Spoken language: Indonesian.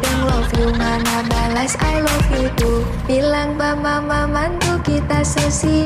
kadang love you, mana balas I love you too. Bilang mama mantu kita sesi